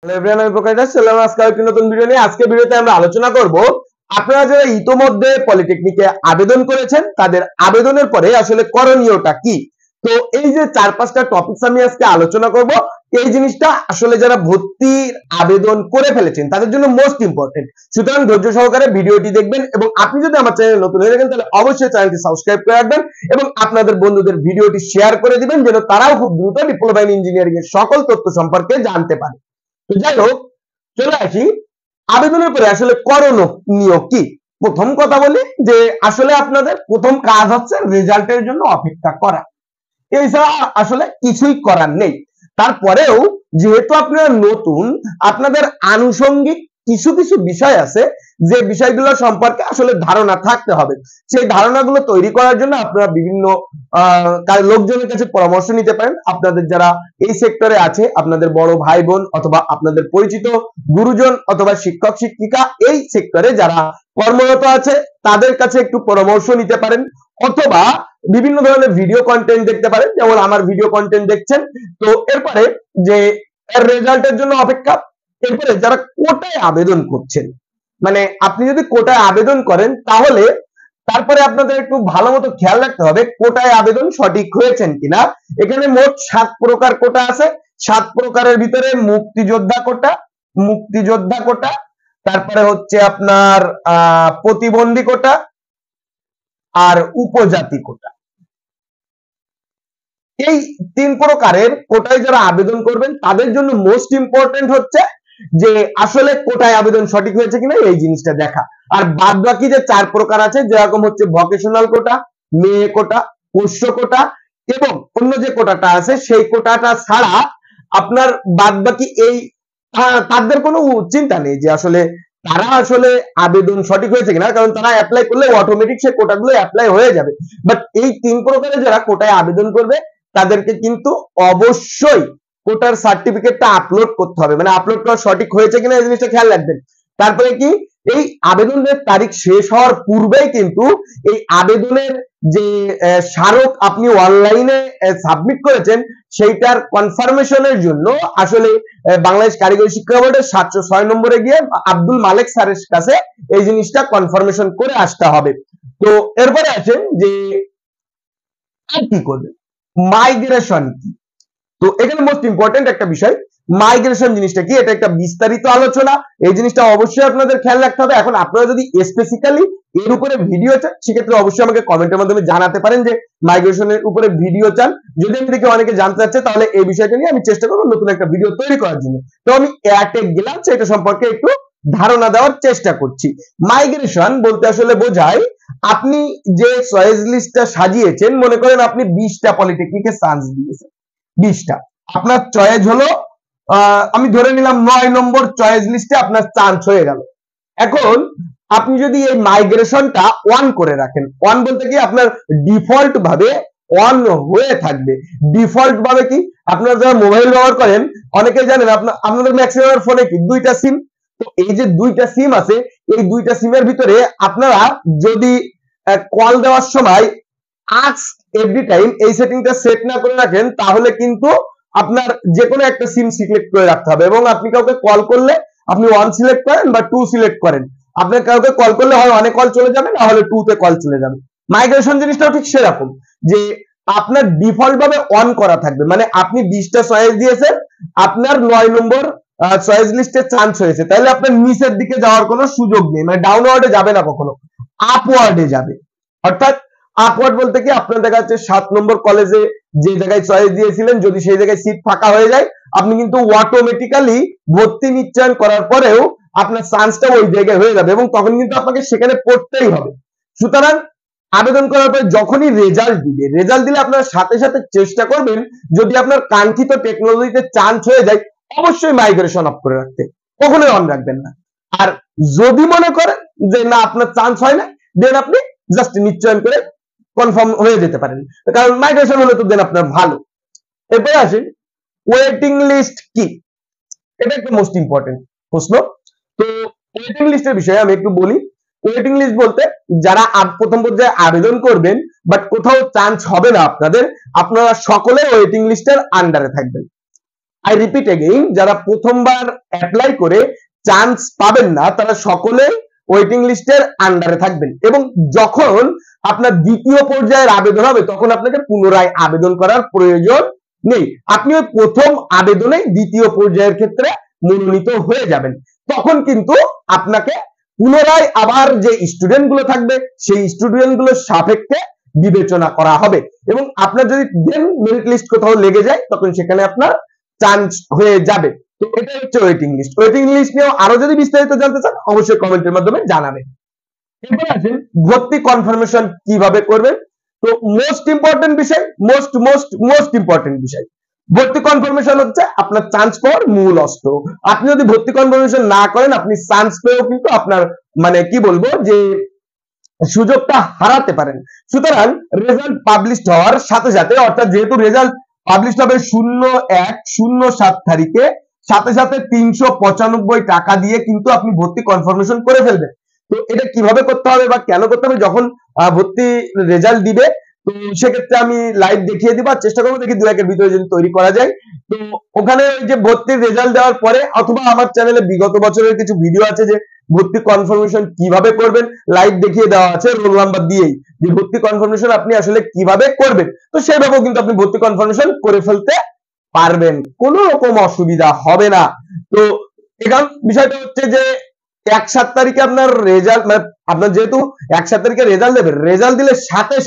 Everyone, আমি প্রকাশ দাস। চলুন আজকে একটি নতুন ভিডিও নিয়ে। আজকে ভিডিওতে আমরা আলোচনা করব আপনারা যারা ইতোমধ্যে পলিটেকনিকে আবেদন করেছেন তাদের আবেদনের পরে আসলে করণীয়টা কি। তো এই যে 4-5টা টপিকস আমি আজকে আলোচনা করব, এই জিনিসটা আসলে যারা ভর্তির আবেদন করে ফেলেছেন তাদের জন্য মোস্ট ইম্পর্টেন্ট। সুতরাং ধৈর্য সহকারে ভিডিওটি দেখবেন এবং আপনি যদি আমার চ্যানেলে নতুন হয়ে থাকেন তাহলে অবশ্যই চ্যানেলটি সাবস্ক্রাইব করে রাখবেন এবং আপনাদের বন্ধুদের ভিডিওটি শেয়ার করে দিবেন যেন তারাও খুব দ্রুত ডিপ্লোমা ইন ইঞ্জিনিয়ারিং এর সকল তথ্য সম্পর্কে জানতে পারে। তো যাই হোক, চলে আসি আবেদনের পরে আসলে করণীয় কি। প্রথম কথা বলি যে আসলে আপনাদের প্রথম কাজ হচ্ছে রেজাল্টের জন্য অপেক্ষা করা। এছাড়া আসলে কিছুই করার নেই। তারপরেও যেহেতু আপনারা নতুন, আপনাদের আনুষঙ্গিক কিছু কিছু বিষয় আছে যে বিষয়গুলো সম্পর্কে আসলে ধারণা থাকতে হবে। সেই ধারণাগুলো তৈরি করার জন্য আপনারা বিভিন্ন লোকজনের কাছে পরামর্শ নিতে পারেন। আপনাদের যারা এই সেক্টরে আছে, আপনাদের বড় ভাই বোন অথবা আপনাদের পরিচিত গুরুজন অথবা শিক্ষক শিক্ষিকা এই সেক্টরে যারা কর্মরত আছে তাদের কাছে একটু পরামর্শ নিতে পারেন, অথবা বিভিন্ন ধরনের ভিডিও কন্টেন্ট দেখতে পারেন, যেমন আমার ভিডিও কন্টেন্ট দেখছেন। তো এরপরে যে রেজাল্টের জন্য অপেক্ষা, এরপরে যারা কোটায় আবেদন করছেন, মানে আপনি যদি কোটায় আবেদন করেন তাহলে তারপরে আপনাদের একটু ভালো মতো খেয়াল রাখতে হবে কোটায় আবেদন সঠিক হয়েছেন কিনা। এখানে মোট 7 প্রকার কোটা আছে। 7 প্রকারের ভিতরে মুক্তিযোদ্ধা কোটা, তারপরে হচ্ছে আপনার প্রতিবন্ধী কোটা আর উপজাতি কোটা। এই 3 প্রকারের কোটায় যারা আবেদন করবেন তাদের জন্য মোস্ট ইম্পর্টেন্ট হচ্ছে যে আসলে কোটায় আবেদন সঠিক হয়েছে কিনা এই জিনিসটা দেখা। আর বাদ বাকি যে 4 প্রকার আছে, যেরকম হচ্ছে ভোকেশনাল কোটা, মেয়ে কোটা, পোষ্য কোটা এবং অন্য যে কোটাটা আছে সেই কোটাটা ছাড়া আপনার বাদ বাকি এই তাদের কোনো চিন্তা নেই যে আসলে তারা আসলে আবেদন সঠিক হয়েছে কিনা, কারণ তারা অ্যাপ্লাই করলে অটোমেটিক সেই কোটাগুলো অ্যাপ্লাই হয়ে যাবে। বাট এই 3 প্রকারে যারা কোটায় আবেদন করবে তাদেরকে কিন্তু অবশ্যই কোটার সার্টিফিকেটটা আপলোড করতে হবে, মানে আপলোড করা সঠিক হয়েছে কিনা এই জিনিসটা খেয়াল রাখবেন। তারপরে কি, এই আবেদনের তারিখ শেষ হওয়ার পূর্বেই কিন্তু এই আবেদনের যে স্মারক আপনি অনলাইনে সাবমিট করেছেন সেইটার কনফার্মেশনের জন্য আসলে বাংলাদেশ কারিগরি শিক্ষা বোর্ডের 706 নম্বরে গিয়ে আব্দুল মালেক স্যারের কাছে এই জিনিসটা কনফার্মেশন করে আসতে হবে। তো এরপরে আছেন যে আর কি করবেন, মাইগ্রেশন কি। তো এখানে মোস্ট ইম্পর্টেন্ট একটা বিষয়, মাইগ্রেশন জিনিসটা কি, এটা একটা বিস্তারিত আলোচনা। এই জিনিসটা অবশ্যই আপনাদের খেয়াল রাখতে হবে। এখন আপনারা যদি স্পেসিক্যালি এর উপরে ভিডিও চান সেক্ষেত্রে অবশ্যই আমাকে কমেন্টের মাধ্যমে জানাতে পারেন যে মাইগ্রেশনের উপরে ভিডিও চান। যদি আমি দেখি অনেকে জানতে চাচ্ছে তাহলে এই বিষয়টা নিয়ে আমি চেষ্টা করবো নতুন একটা ভিডিও তৈরি করার জন্য। তো আমি এয়ারটেক গেলাম, সেটা সম্পর্কে একটু ধারণা দেওয়ার চেষ্টা করছি। মাইগ্রেশন বলতে আসলে বোঝায় আপনি যে চয়েস লিস্টটা সাজিয়েছেন, মনে করেন আপনি 20টা পলিটেকনিকে চান্স দিয়েছেন, 20টা আপনার চয়েস হলো, আমি ধরে নিলাম 9 নম্বর চয়েস লিস্টে আপনার চান্স হয়ে গেল। এখন আপনি যদি এই মাইগ্রেশনটা অন করে রাখেন, অন বলতে কি আপনার ডিফল্ট ভাবে অন হয়ে থাকবে। ডিফল্ট ভাবে কি, আপনারা যারা মোবাইল ব্যবহার করেন অনেকে জানেন আপনাদের ম্যাক্সিমাম ফোনে কি 2টা সিম। তো এই যে 2টা সিম আছে, এই 2টা সিমের ভিতরে আপনারা যদি কল দেওয়ার সময় আস্ক এভরি টাইম এই সেটিংটা সেট না করে রাখেন তাহলে কিন্তু আপনার যে কোনো একটা সিম সিলেক্ট করে রাখতে হবে এবং আপনি কাউকে কল করলে আপনি 1 সিলেক্ট করেন বা 2 সিলেক্ট করেন, আপনার কাউকে কল করলে হয় 1 এ কল চলে যাবে না হলে 2 তে কল চলে যাবে। মাইগ্রেশন জিনিসটাও ঠিক সেরকম যে আপনার ডিফল্ট ভাবে অন করা থাকবে, মানে আপনি 20টা চয়েস দিয়েছেন, আপনার 9 নম্বর চয়েস লিস্টে চান্স হয়েছে, তাহলে আপনার নিচের দিকে যাওয়ার কোনো সুযোগ নেই, মানে ডাউনওয়ার্ডে যাবে না, কখনো আপওয়ার্ডে যাবে। অর্থাৎ আপওয়ার্ড বলতে কি, আপনার দেখা যাচ্ছে 7 নম্বর কলেজে যে জায়গায় চয়েস দিয়েছিলেন যদি সেই জায়গায় সিট ফাঁকা হয়ে যায়, আপনি কিন্তু অটোমেটিক্যালি ভর্তি নিশ্চয়ন করার পরেও আপনার চান্সটা ওই জায়গায় হয়ে যাবে এবং তখন কিন্তু আপনাকে সেখানে পড়তেই হবে। সুতরাং আবেদন করার পরে যখনই রেজাল্ট দিলে আপনার সাথে সাথে চেষ্টা করবেন যদি আপনার কাঙ্ক্ষিত টেকনোলজিতে চান্স হয়ে যায় অবশ্যই মাইগ্রেশন অফ করে রাখতে, কখনোই অন রাখবেন না। আর যদি মনে করেন যে না আপনার চান্স হয় না, দেন আপনি জাস্ট নিশ্চয়ন করে কনফার্ম হয়ে যেতে পারেন, কারণ মাইগ্রেশন হলে তো দেন আপনার ভালো। এরপরে আসেন ওয়েটিং লিস্ট কি, এটা একটা মোস্ট ইম্পর্টেন্ট প্রশ্ন। তো ওয়েটিং লিস্টের বিষয়ে আমি একটু বলি। ওয়েটিং লিস্ট বলতে যারা প্রথম পর্যায়ে আবেদন করবেন বাট কোথাও চান্স হবে না আপনাদের, আপনারা সকলে ওয়েটিং লিস্টের আন্ডারে থাকবেন। আই রিপিট এগেইন, যারা প্রথমবার অ্যাপ্লাই করে চান্স পাবেন না তারা সকলেই ওয়েটিং লিস্টের আন্ডারে থাকবেন, এবং যখন আপনার দ্বিতীয় পর্যায়ের আবেদন হবে তখন আপনাকে পুনরায় আবেদন করার প্রয়োজন নেই। আপনি ওই প্রথম আবেদনেই দ্বিতীয় পর্যায়ের ক্ষেত্রে মনোনীত হয়ে যাবেন। তখন কিন্তু আপনাকে পুনরায় আবার যে স্টুডেন্ট গুলো থাকবে সেই স্টুডেন্ট গুলোর সাপেক্ষে বিবেচনা করা হবে, এবং আপনার যদি দেন মেরিট লিস্ট কোথাও লেগে যায় তখন সেখানে আপনার চান্স হয়ে যাবে। তো এটা হচ্ছে ওয়েটিং লিস্ট। ওয়েটিং লিস্ট নিয়ে আরো যদি বিস্তারিত জানতে চান অবশ্যই কমেন্টের মাধ্যমে জানাবেন। এরপর আসেন ভর্তি কনফার্মেশন কিভাবে করবেন। তো মোস্ট ইম্পর্টেন্ট বিষয়, মোস্ট ইম্পর্টেন্ট বিষয়, ভর্তি কনফার্মেশন হচ্ছে আপনার চান্স পাওয়ার মূল অস্ত্র। আপনি যদি ভর্তি কনফার্মেশন না করেন আপনি চান্স পেয়েও কিন্তু আপনার মানে কি বলবো যে সুযোগটা হারাতে পারেন। সুতরাং রেজাল্ট পাবলিশ হওয়ার সাথে সাথে, অর্থাৎ যেহেতু রেজাল্ট পাবলিশ হবে 01/07 তারিখে, সাথে সাথে 395 টাকা দিয়ে কিন্তু আপনি ভর্তি কনফার্মেশন করে ফেলবেন। তো এটা কিভাবে করতে হবে বা কেন করতে হবে, যখন ভর্তি রেজাল্ট দিবে তো সেক্ষেত্রে আমি লাইভ দেখিয়ে দিব, চেষ্টা করবো দেখি 2-1 ভিতরে যদি তৈরি করা যায়। তো ওখানে ওই যে ভর্তির রেজাল্ট দেওয়ার পরে, অথবা আমার চ্যানেলে বিগত বছরের কিছু ভিডিও আছে যে ভর্তি কনফার্মেশন কিভাবে করবেন লাইভ দেখিয়ে দেওয়া আছে রোল নাম্বার দিয়েই, যে ভর্তি কনফার্মেশন আপনি আসলে কিভাবে করবেন। তো সেভাবেও কিন্তু আপনি ভর্তি কনফার্মেশন করে ফেলতে পারবেন, কোনো রকম অসুবিধা হবে না। তো এখন বিষয়টা হচ্ছে যে 1/7 তারিখে আপনার রেজাল্ট, মানে আপনার যেহেতু 1/7 তারিখে রেজাল্ট দেবে, রেজাল্ট দিলে সাথে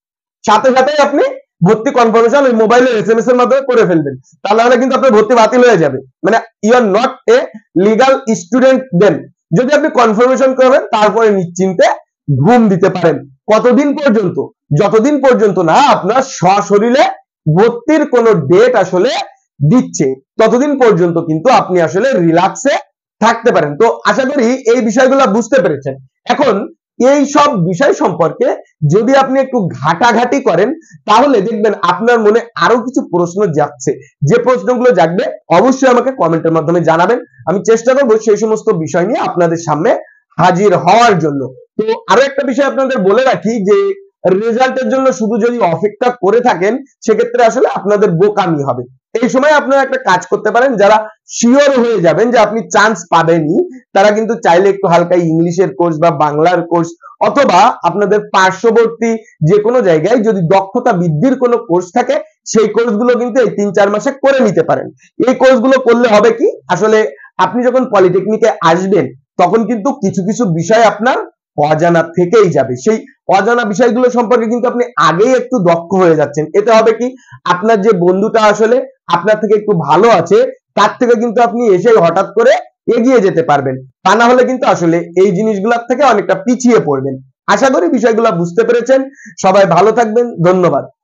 সাথেই আপনি ভর্তি কনফার্মেশন ওই মোবাইলের এসএমএস এর মাধ্যমে করে ফেলবেন, তাহলে কিন্তু আপনার ভর্তি বাতিল হয়ে যাবে, মানে you are not a legal student then. যদি আপনি কনফার্মেশন করবেন তারপরে নিশ্চিন্তে ঘুম দিতে পারেন। কতদিন পর্যন্ত? যতদিন পর্যন্ত না আপনার সশরীরে ভর্তির কোনো ডেট আসলে দিচ্ছে ততদিন পর্যন্ত কিন্তু আপনি আসলে রিল্যাক্সে থাকতে পারেন। তো আশা করি এই বিষয়গুলো বুঝতে পেরেছেন। এখন এই সব বিষয় সম্পর্কে যদি আপনি একটু ঘাটাঘাটি করেন তাহলে দেখবেন আপনার মনে আরো কিছু প্রশ্ন জাগছে। যে প্রশ্নগুলো জাগবে অবশ্যই আমাকে কমেন্টের মাধ্যমে জানাবেন, আমি চেষ্টা করব সেই সমস্ত বিষয় নিয়ে আপনাদের সামনে হাজির হওয়ার জন্য। তো আরো একটা বিষয় আপনাদের বলে রাখি যে রেজাল্টের জন্য শুধু যদি অপেক্ষা করে থাকেন সেক্ষেত্রে আসলে আপনাদের বোকামি হবে। এই সময় আপনারা একটা কাজ করতে পারেন, যারা শিওর হয়ে যাবেন যে আপনি চান্স পাবেনই তারা কিন্তু চাইলে একটু হালকা ইংলিশের কোর্স বা বাংলার কোর্স, অথবা আপনাদের পার্শ্ববর্তী যে কোনো জায়গায় যদি দক্ষতা বৃদ্ধির কোনো কোর্স থাকে সেই কোর্সগুলো কিন্তু এই 3-4 মাসে করে নিতে পারেন। এই কোর্সগুলো করলে হবে কি, আসলে আপনি যখন পলিটেকনিকে আসবেন তখন কিন্তু কিছু কিছু বিষয় আপনার অজানা থেকেই যাবে, সেই অজানা বিষয়গুলো সম্পর্কে কিন্তু আপনি আগেই একটু দক্ষ হয়ে যাচ্ছেন। এতে হবে কি, আপনার যে বন্ধুটা আসলে আপনার থেকে একটু ভালো আছে তার থেকে কিন্তু আপনি এসে হঠাৎ করে এগিয়ে যেতে পারবেন, তা না হলে কিন্তু আসলে এই জিনিসগুলোর থেকে অনেকটা পিছিয়ে পড়বেন। আশা করি বিষয়গুলো বুঝতে পেরেছেন। সবাই ভালো থাকবেন, ধন্যবাদ।